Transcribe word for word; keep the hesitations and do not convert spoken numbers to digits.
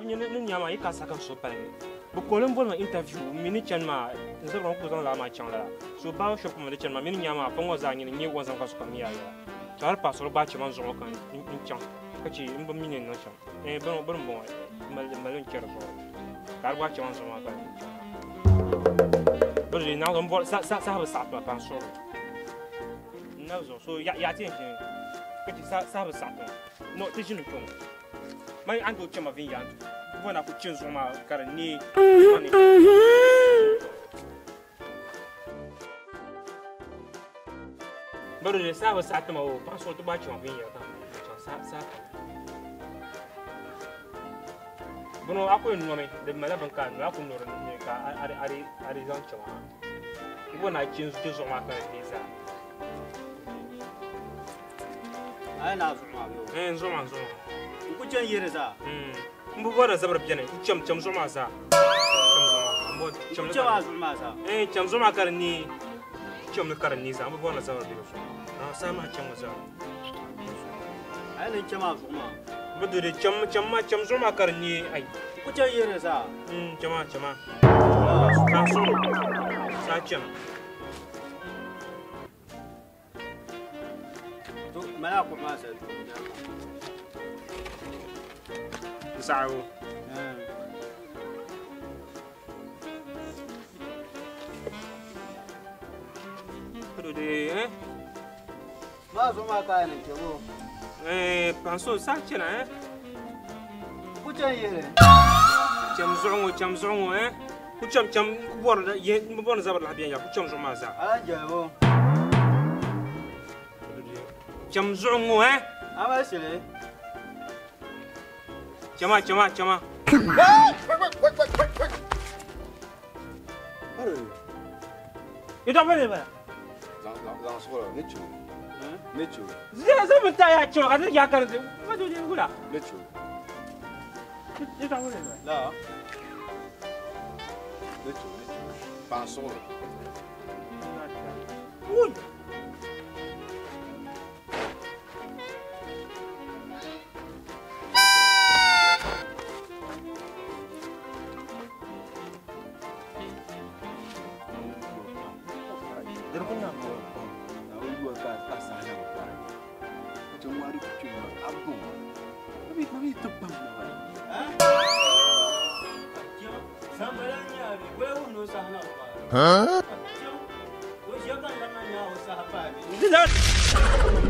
ni ni nyama yi ka saka so pa ni bu ko len bon ma interview mini chen ma nzo ron ko zon la ma chang la so ba shop ma de chen ma mini nyama fa ngo za ni ni wo zan ka so ka mi ya ya tar pa so ba che man zo kan ni chang ka chi mbo mini no chang e bon bon bon mal mal en kero tar ba che man zo ma ka bu ri na ron bo sa sa sa ba sa pa pa so na zo so ya ya tian tian ka chi sa sa ba sa pa no ti jin ko mai an do chama vin yan bona ku chin zo ma kar ni mani baro de sa ba sa ta ma o pa so to ba chama vin ya ta sa sa bono ako no me de mala ban ka no ako no ne ka ari ari ari zan chama bona chin zo ma kar ni sa ai na zo ma yo eh zo ma zo ku chen yere sa mm mbu bora zabar bjane cham cham zo ma sa cham zo ma mbo cham cham zo ma sa eh cham zo ma kar ni cham ne kar ni sa mbu bora zabar bi so na sa ma cham za ai ne cham zo ma mbu de cham cham ma cham zo ma kar ni ai ku chen yere sa mm chama chama sa so sa cham to mala ku ma sa sao Pero de eh ma zo ma ka ne ke bo eh panso sa chena eh ku chen yere cham zongo cham zongo eh ku cham cham ku bor da ye ku bor zabar la bien ya ku cham zo ma za ala ja bo cham zongo eh ama sele chama chama chama Ito ba ne ba Lang lang lang sola necho. Necho. Zia sa mta ya cho ka ya ka de ma do ni gula Necho. Ito ba ne ba la Necho. Pan sola. Ui Derpuna mo. Na uwa ka ta sana ba. Ito wari ku chu abu. Nabi nabi to pam na ba. ha jo samara nya bi we wu no sa na ba Huh? jo wo je kan la na nya o sa ba bi Zia